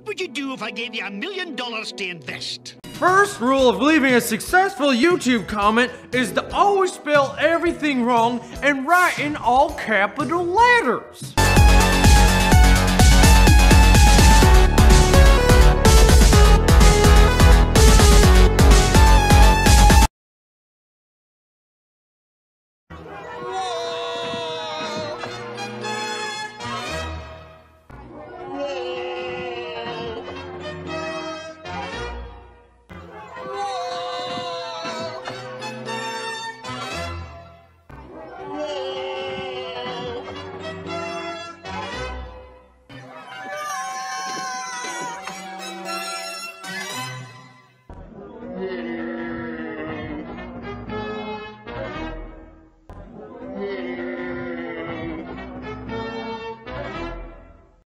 What would you do if I gave you $1 million to invest? First rule of leaving a successful YouTube comment is to always spell everything wrong and write in all capital letters.